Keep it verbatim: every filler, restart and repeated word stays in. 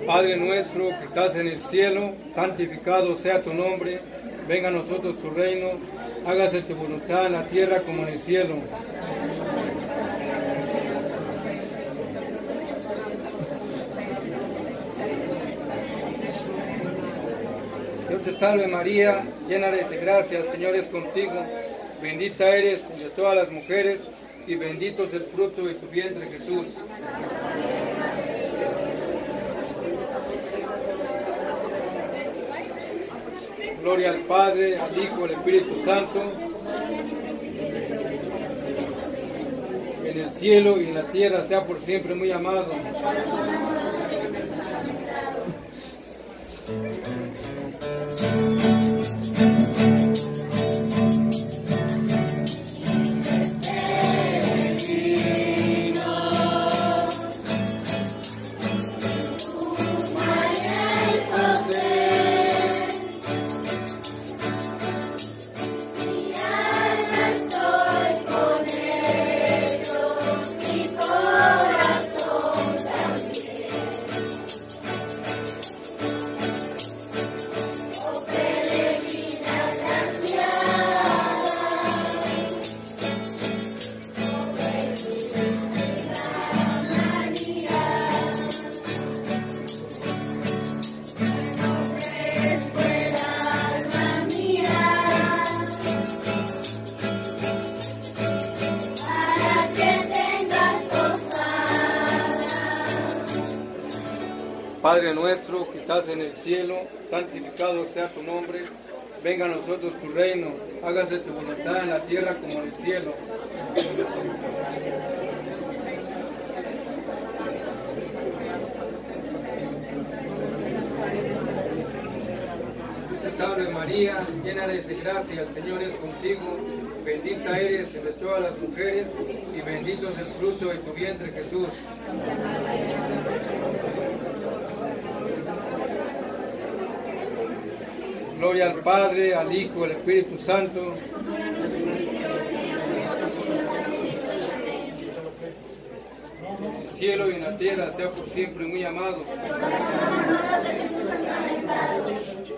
Padre nuestro que estás en el cielo, santificado sea tu nombre, venga a nosotros tu reino, hágase tu voluntad en la tierra como en el cielo. Dios te salve María, llena eres de gracia, el Señor es contigo, bendita eres entre todas las mujeres y bendito es el fruto de tu vientre Jesús. Gloria al Padre, al Hijo, al Espíritu Santo, en el cielo y en la tierra sea por siempre muy amado. Padre nuestro que estás en el cielo, santificado sea tu nombre, venga a nosotros tu reino, hágase tu voluntad en la tierra como en el cielo. Dios te salve María, llena eres de gracia, el Señor es contigo, bendita eres entre todas las mujeres y bendito es el fruto de tu vientre Jesús. Gloria al Padre, al Hijo, al Espíritu Santo. En el cielo y en la tierra sea por siempre muy amado.